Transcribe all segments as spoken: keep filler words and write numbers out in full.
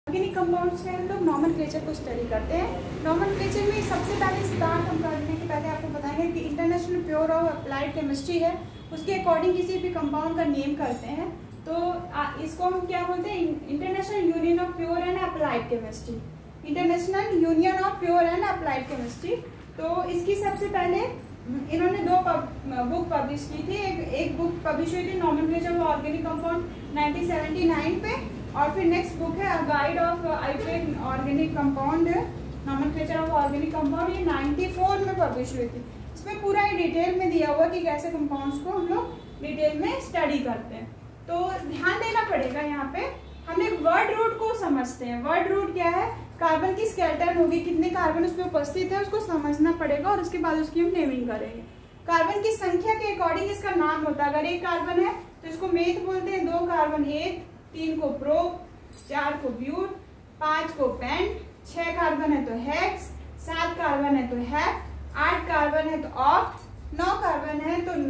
Organic compound से हम लोग नॉमेनक्लेचर को स्टडी करते हैं। नॉमेनक्लेचर में सबसे पहले स्टार्ट हम करने के पहले आपको बताएंगे कि इंटरनेशनल प्योर और अप्लाइड केमिस्ट्री है, उसके अकॉर्डिंग किसी भी कंपाउंड का नेम करते हैं। तो आ, इसको हम क्या बोलते हैं? International union of pure and applied chemistry. International union of pure and applied chemistry. तो इसकी सबसे पहले इन्होंने दो बुक पब्लिश की थी। एक, एक बुक पब्लिश हुई थी nomenclature of organic compound nineteen seventy nine पे, और फिर नेक्स्ट बुक है अ गाइड ऑफ आइट्रेट organic compound nomenclature of organic compound, ये नाइन्टी फोर में पब्लिश हुई थी। इसमें पूरा ही डिटेल में दिया हुआ कि कैसे कंपाउंड्स को हम लोग डिटेल में स्टडी करते हैं। तो ध्यान देना पड़ेगा, यहाँ पे हम एक वर्ड रूट को समझते हैं। वर्ड रूट क्या है? कार्बन की स्केलेटन होगी, कितने कार्बन उसमें उपस्थित है उसको समझना पड़ेगा, और उसके बाद उसकी हम नेमिंग करेंगे। कार्बन की संख्या के अकॉर्डिंग इसका नाम होता है। अगर एक कार्बन है तो इसको मेथ बोलते हैं, दो कार्बन एक, तीन को प्रो, चार को ब्यूट, पांच को पेंट, छह कार्बन है तो हेक्स, सात कार्बन है तो हैप, आठ कार्बन है तो ऑक्ट, नौ कार्बन है तो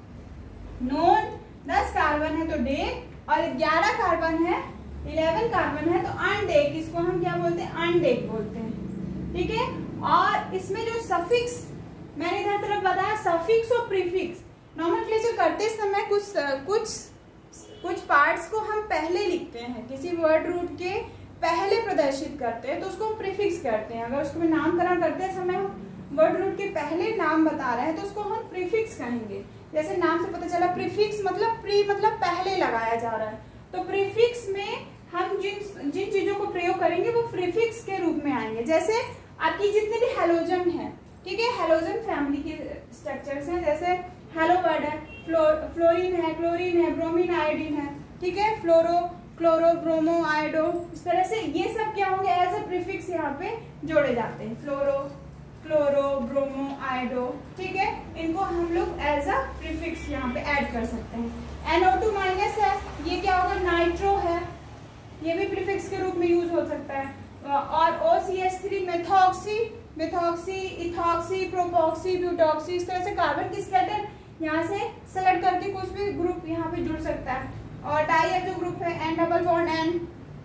नोन, दस कार्बन है तो डे, और ग्यारह कार्बन है इलेवन कार्बन है तो अनडेक। इसको हम क्या बोलते हैं? अनडेक बोलते हैं। ठीक है। और इसमें जो सफिक्स मैंने इधर तरफ बताया, सफिक्स और प्रीफिक्स, नॉमेनक्लेचर करते समय कुछ कुछ कुछ पार्ट्स को हम पहले लिखते हैं, किसी वर्ड रूट के पहले प्रदर्शित करते हैं तो उसको हम प्रीफिक्स करते हैं। अगर उसको नामकरण करते समय हम वर्ड रूट के पहले नाम बता रहे हैं तो उसको हम प्रीफिक्स कहेंगे। जैसे नाम से पता चला, प्रीफिक्स मतलब प्री मतलब पहले लगाया जा रहा है, तो प्रीफिक्स में हम जिन जिन चीजों को प्रयोग करेंगे वो प्रीफिक्स के रूप में आएंगे। जैसे आपकी जितने भी हेलोजन है, ठीक है, हेलोजन फैमिली के स्ट्रक्चर्स हैं, जैसे हेलो वर्ड है, फ्लोर फ्लोरीन है, क्लोरीन है, ब्रोमीन, आयोडीन है, ठीक है, फ्लोरो, क्लोरो, ब्रोमो, आयोडो, इस तरह से ये सब क्या होंगे? एज ए प्रीफिक्स यहाँ पे जोड़े जाते हैं। फ्लोरो, क्लोरो, ब्रोमो, आयोडो, ठीक है, इनको हम लोग एज अ प्रीफिक्स यहाँ पे ऐड कर सकते हैं। एन ओ टू माइनस है, ये क्या होगा? नाइट्रो है, ये भी प्रीफिक्स के रूप में यूज हो सकता है। और O C H three, methoxy, methoxy, ethoxy, propoxy, butoxy, इस तरह से कार्बन की स्केलेटन यहाँ से सेलेक्ट करके कुछ भी ग्रुप यहाँ पे जुड़ सकता है। और डाई जो ग्रुप है, एन डबल बॉन्ड एन,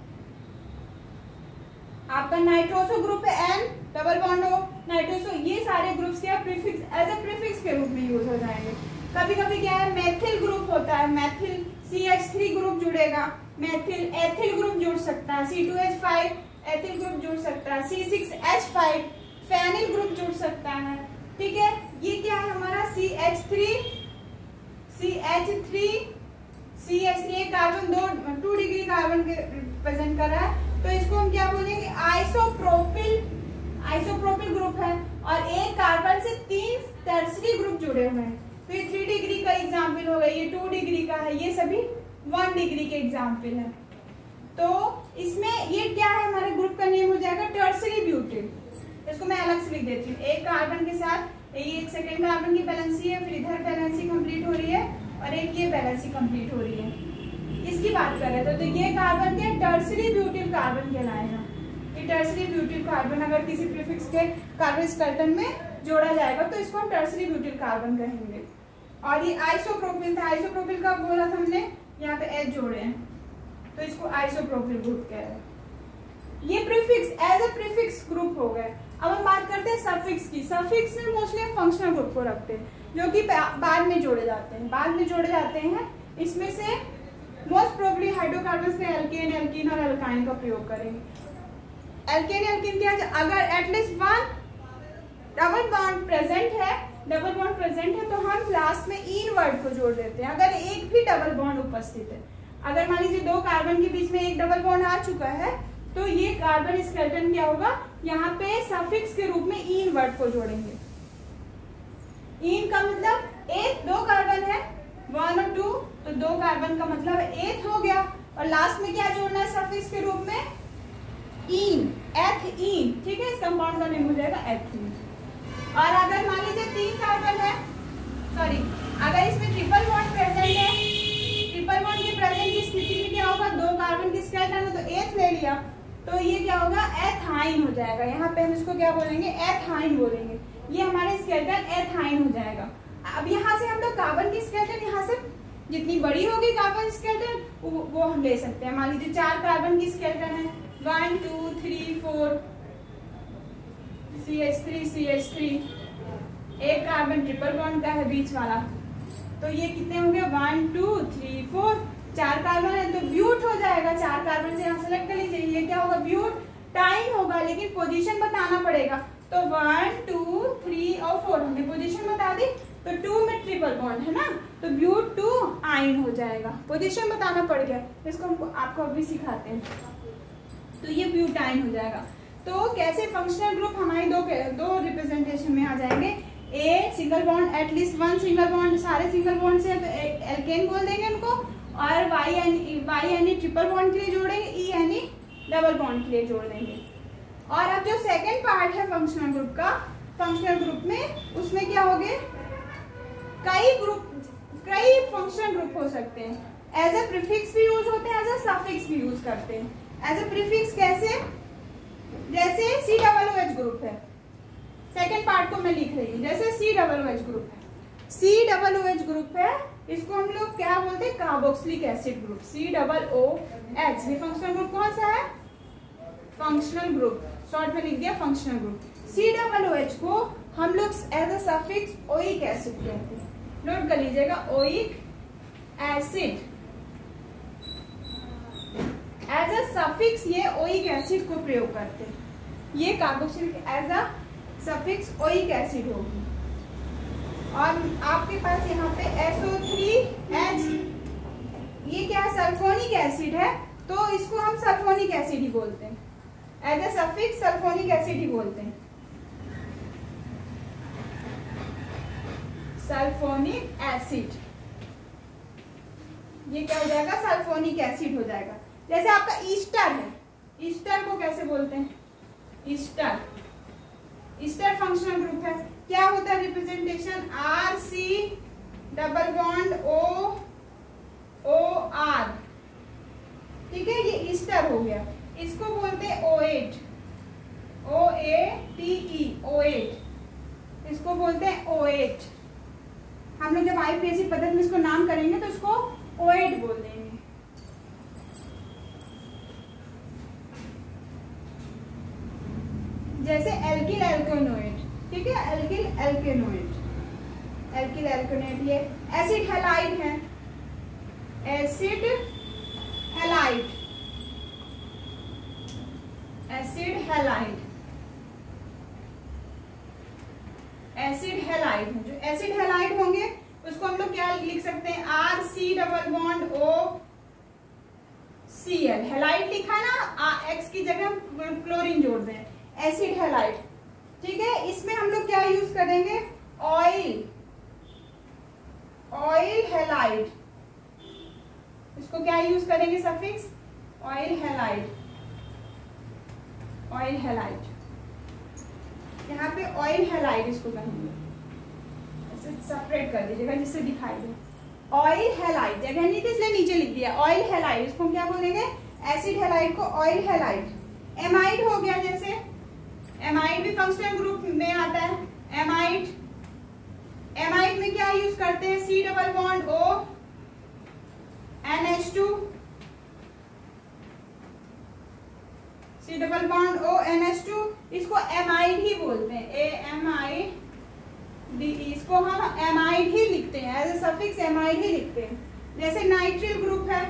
आपका नाइट्रोसो ग्रुप है, N double bond O nitroso, ये सारे ग्रुप्स क्या प्रीफिक्स एज ए प्रीफिक्स के रूप में यूज हो जाएंगे। कभी कभी क्या है? मैथिल ग्रुप होता है, methyl C H three group जुड़ेगा, मैथिल एथिल ग्रुप जुड़ सकता है, C two H five ethyl group जुड़ सकता है, C six H five phenyl group जुड़ सकता है। ठीक है, ये क्या है हमारा? C H three, C H three, C H three carbon दो टू डिग्री कार्बन के रिप्रेजेंट कर रहा है, तो इसको हम क्या बोलेंगे? आइसोप्रोपिल, आइसोप्रोपिल ग्रुप है। और एक कार्बन से तीन टर्सरी ग्रुप जुड़े हुए हैं, तो ये थ्री डिग्री का एग्जाम्पल हो गया, ये टू डिग्री का है, ये सभी वन डिग्री के एग्जाम्पल है। तो इसमें ये क्या है? हमारे ग्रुप का नेम हो जाएगा टर्सरी ब्यूटिल। इसको मैं अलग से लिख देती हूँ। एक कार्बन के साथ ये एक सेकेंड कार्बन की बैलेंसी है, फिर इधर बैलेंसी कंप्लीट हो रही है, और एक ये बैलेंसी कंप्लीट हो रही है, इसकी बात कर रहे थे। तो ये कार्बन के टर्सरी ब्यूटिल कार्बन कहलाएगा। ये टर्सरी ब्यूटिल कार्बन अगर किसी प्रीफिक्स के कार्बन स्केलेटन में जोड़ा जाएगा तो इसको हम टर्सरी ब्यूटिल कार्बन कहेंगे। और ये आइसोप्रोपिल था, आइसोप्रोपिल का बोला था हमने, यहाँ पे एच जोड़े हैं तो इसको आइसोप्रोपिल ग्रुप कह रहे हैं। ये prefix as a prefix group हो गए। अब हम बात करते हैं सफिक्स की। सफिक्स में मोस्टली हम फंक्शनल ग्रुप को रखते हैं, जो कि बाद में जोड़े जाते हैं, बाद में जोड़े जाते हैं। इसमें से मोस्ट प्रोबेबली हाइड्रोकार्बन्स में एल्केन, एल्कीन और एल्काइन का प्रयोग करेंगे। एल्केन, एल्कीन क्या है? अगर at least one double bond present है, डबल बॉन्ड प्रेजेंट है तो हम लास्ट में इन वर्ड को जोड़ देते हैं। अगर एक भी डबल बॉन्ड उपस्थित है, अगर मान लीजिए दो कार्बन के बीच में एक डबल बॉन्ड आ चुका है, तो ये कार्बन स्केलेटन क्या होगा? यहाँ पे सफिक्स के रूप में इन वर्ड को जोड़ेंगे। इन का मतलब एथ, दो कार्बन है, वन और टू, तो दो कार्बन का मतलब एथ हो गया, और लास्ट में क्या जोड़ना है सफिक्स के रूप में? इन, एथ इन। ठीक है, इस कंपाउंड का नेम हो जाएगा एथीन। और अगर मान लीजिए तीन कार्बन है, सॉरी अगर इसमें ट्रिपल बॉन्ड प्रेजेंट है, ट्रिपल बॉन्ड के प्रेजेंट की स्थिति में क्या होगा? दो कार्बन की स्केलेटन है तो एथ ले लिया, तो ये क्या होगा? एथाइन हो जाएगा। यहाँ पे हम इसको क्या बोलेंगे? एथाइन बोलेंगे। ये हमारे स्केलेटन एथाइन हो जाएगा। अब यहाँ से हम लोग कार्बन की स्केलेटन यहाँ से जितनी बड़ी होगी कार्बन स्केलेटन वो, वो हम ले सकते हैं। मान लीजिए चार कार्बन की स्केलेटन है, one two three four C H three C H three, एक कार्बन ट्रिपल बॉन्ड का है बीच वाला, तो ये कितने होंगे वन टू थ्री फोर, चार कार्बन है तो ब्यूट हो जाएगा, चार कार्बन से यहाँ सेलेक्ट कर लीजिए, ये क्या होगा ब्यूट टाइन होगा, लेकिन पोजीशन बताना पड़ेगा, तो वन टू थ्री और फोर हमने पोजीशन बता दी, तो टू में ट्रिपल बॉन्ड है ना, तो ब्यूट टू आइन हो जाएगा, पोजीशन बताना पड़ गया, इसको हमको आपको अभी सिखाते हैं, तो ये ब्यूटाइन हो जाएगा। तो कैसे फंक्शनल ग्रुप हमारे दो दो रिप्रेजेंटेशन में आ जाएंगे, A single bond at least one single bond, सारे सिंगल बॉन्ड से तो एल्केन बोल देंगे उनको, और वाई एन वाई यानी ट्रिपल बॉन्ड के लिए जोड़ेंगे, ई यानी डबल बॉन्ड के लिए जोड़ देंगे। और अब जो सेकंड पार्ट है फंक्शनल ग्रुप का, फंक्शनल ग्रुप में उसमें क्या हो गए, कई ग्रुप कई फंक्शनल ग्रुप हो सकते हैं, एज ए प्रीफिक्स भी यूज होते हैं, एज ए सफिक्स भी यूज करते हैं। एज ए प्रीफिक्स कैसे, जैसे C double O H group है, सेकेंड पार्ट को मैं लिख रही हूँ, जैसे C double O H group है, C double O H group है, इसको हम लोग क्या बोलते हैं carboxylic acid group, C double O H, ये फंक्शनल ग्रुप कौन सा है, फंक्शनल ग्रुप, शॉर्ट में लिख दिया functional group. C double O H को हम लोग as a suffix oic acid कहते हैं, नोट कर लीजिएगा oic acid, as a suffix ये ओइक एसिड को प्रयोग करते हैं, ये carboxylic as a suffix oic acid होगी। और आपके पास यहाँ पे एस ओ थ्री एच, ये क्या सल्फोनिक एसिड है, तो इसको हम सल्फोनिक एसिड ही बोलते हैं, as a suffix sulphonic acid ही बोलते हैं, सल्फोनिक एसिड, ये क्या हो जाएगा सल्फोनिक एसिड हो जाएगा। जैसे आपका ईस्टर है, ईस्टर को कैसे बोलते हैं, ईस्टर, ईस्टर फंक्शनल ग्रुप है, क्या होता है representation, R C double bond O O R, ठीक है, ये ईस्टर हो गया, इसको बोलते हैं oate, O A T E, oate, इसको बोलते हैं ओ एट। हम लोग जब आईपीएससी पद्धति में इसको नाम करेंगे तो इसको ओ एट बोल देंगे। जैसे एल्किल एल्केनोएट, ठीक है, एल्किल एल्केनोएट, एल्किल एल्केनोएट ये एसिड हैलाइड है, acid halide, acid halide, acid halide है, जो एसिड हैलाइड होंगे उसको हम लोग क्या लिख सकते हैं, R C double bond O C L, halide लिखा ना, एक्स की जगह हम क्लोरीन जोड़ दें, एसिड हैलाइड, ठीक है। इसमें हम लोग क्या यूज करेंगे, ऑयल, ऑयल हैलाइड, इसको क्या यूज करेंगे suffix, oyl halide, oyl halide, यहाँ पे ऑयल हैलाइड इसको कहेंगे, ऐसे सेपरेट कर दीजिएगा जिससे दिखाई दे, ऑयल हैलाइड, जगह नहीं थी इसलिए नीचे लिख दिया, ऑयल हैलाइड, इसको क्या बोलेंगे, एसिड हैलाइड को ऑयल हैलाइड। एमाइड हो गया, जैसे एमाइड भी फंक्शनल ग्रुप में आता है, एमाइड, एमाइड में क्या यूज करते हैं, C double bond O N H two, C double bond O N H two, इसको एमाइड ही बोलते हैं, ए एम आई डी, इसको हम एमाइड ही लिखते हैं, एज ए सफिक्स एमाइड ही लिखते हैं। जैसे नाइट्रिल ग्रुप है,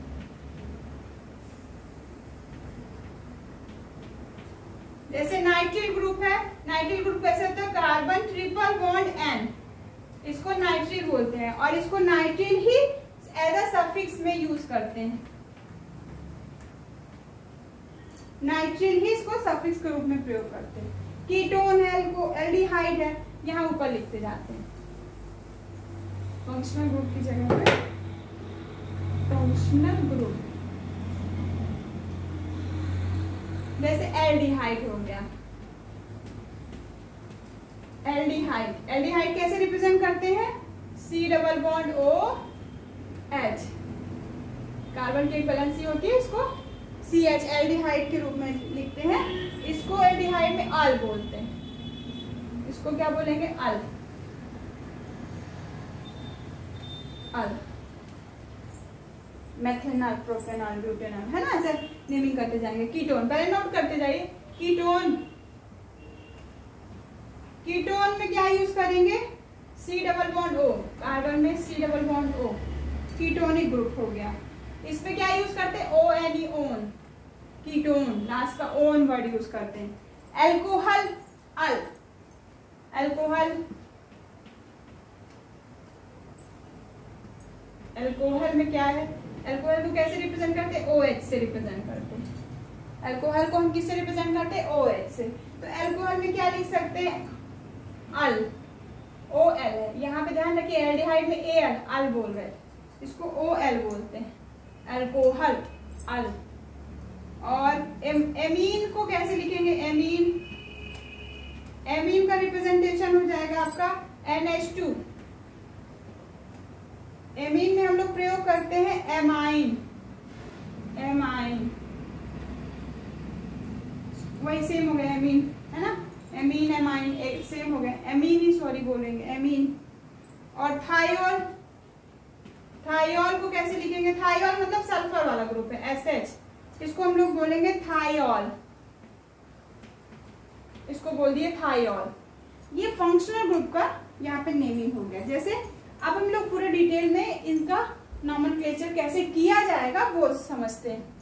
जैसे नाइट्रिल ग्रुप है, नाइट्रिल ग्रुप कैसे होता है, कार्बन ट्रिपल बॉन्ड एन, इसको नाइट्रिल बोलते हैं, और इसको नाइट्रिल ही एज अ सफिक्स में यूज करते हैं, नाइट्रिल ही इसको सफिक्स के रूप में प्रयोग करते हैं। कीटोन है, एल्डिहाइड है, यहाँ ऊपर लिखते जाते हैं फंक्शनल ग्रुप की जगह पे, फंक्शनल ग्रुप, जैसे एल्डिहाइड हो गया, एल्डिहाइड, एल्डिहाइड कैसे रिप्रेजेंट करते हैं, C double bond O H, carbon की वैलेंसी होती है, इसको सी एच एल्डिहाइड के रूप में लिखते हैं, इसको एल्डिहाइड में अल बोलते हैं, इसको क्या बोलेंगे, al, al, methanol, propanol, butanol, है ना, ऐसे नेमिंग करते जाएंगे। कीटोन पहले नोट करते जाइए। कीटोन, कीटोन में क्या यूज करेंगे? C double bond O, carbon में C double bond O, ketonic group हो गया। इसमें क्या यूज करते हैं? O N E, one, ketone, last का ओन वर्ड यूज करते हैं। एल्कोहल, अल, एल्कोहल, एल्कोहल में क्या है? एल्कोहल को कैसे रिप्रेजेंट करते हैं? ओ एच से रिप्रेजेंट करते हैं। एल्कोहल को हम किससे रिप्रेजेंट करते हैं? ओ एच से। तो एल्कोहल में क्या लिख सकते हैं? अल, ओ एल है, यहाँ पे ध्यान रखिए एल्डिहाइड में ए एल, अल बोल रहे हैं, इसको ओ एल बोलते हैं, एल्कोहल, अल। और एम, एमीन को कैसे लिखेंगे? एमीन, एमीन का रिप्रेजेंटेशन हो जाएगा आपका एन एच टू। एमीन में हम लोग प्रयोग करते हैं एमाइन, एमाइन, वही सेम हो गया एमीन, है ना, एमीन एमाइन एक सेम हो गया, एमीन ही सॉरी बोलेंगे, एमीन। और थायोल, थायोल को कैसे लिखेंगे? थायोल मतलब सल्फर वाला ग्रुप है, एस एच, इसको हम लोग बोलेंगे थायोल, इसको बोल दिए थायोल। ये फंक्शनल ग्रुप का यहाँ पे नेमिंग हो गया। जैसे अब हम लोग पूरे डिटेल में इनका नॉमेनक्लेचर कैसे किया जाएगा वो समझते हैं।